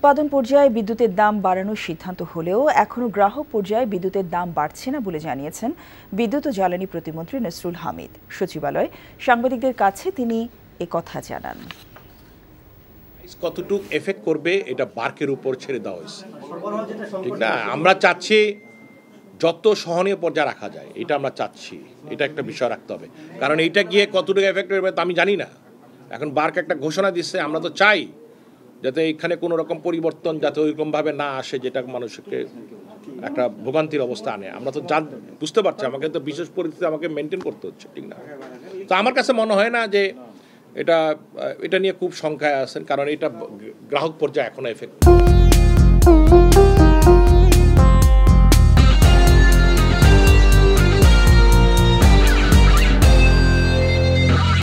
উৎপাদন পর্যায়ে বিদ্যুতের দাম বাড়ানোর সিদ্ধান্ত হলেও এখনো গ্রাহক পর্যায়ে বিদ্যুতের দাম বাড়ছে না বলে জানিয়েছেন বিদ্যুৎ ও জ্বালানি প্রতিমন্ত্রী নাসরুল হামিদ। সচিবালয়ে সাংবাদিকদের কাছে তিনি একথা জানান। কতটুকু এফেক্ট করবে এটা বার্কের উপর ছেড়ে দেওয়া হয়েছে, ঠিক না? আমরা চাচ্ছি যত সহনীয় পর্যায়ে রাখা যায়, এটা আমরা চাচ্ছি। এটা একটা বিষয় রাখতে হবে, কারণ এইটা গিয়ে কতটুকু এফেক্ট করবে তা আমি জানি না। এখন বার্ক একটা ঘোষণা দিচ্ছে, আমরা তো চাই যাতে এখানে কোনো রকম পরিবর্তন যাতে ওইরকমভাবে না আসে যেটা মানুষকে একটা ভোগান্তির অবস্থা আনে। আমরা তো বুঝতে পারছি, আমাকে তো বিশেষ পরিস্থিতি আমাকে মেনটেন করতে হচ্ছে, ঠিক না? তো আমার কাছে মনে হয় না যে এটা নিয়ে খুব শঙ্কায় আছেন, কারণ এটা গ্রাহক পর্যায়ে এখনো এফেক্ট।